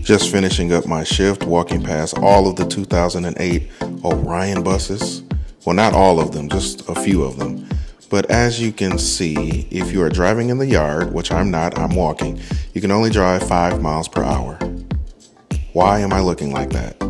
Just finishing up my shift, walking past all of the 2008 Orion buses. Well, not all of them, just a few of them. But as you can see, if you are driving in the yard, which I'm not, I'm walking, you can only drive 5 miles per hour. Why am I looking like that?